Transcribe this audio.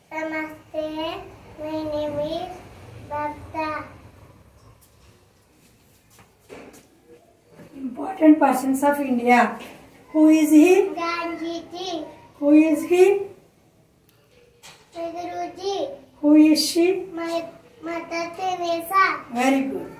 Namaste. My name is Bhavitha. Important persons of India. Who is he? Gandhiji. Who is he? Guruji. Who is she? My Mother Teresa. Very good.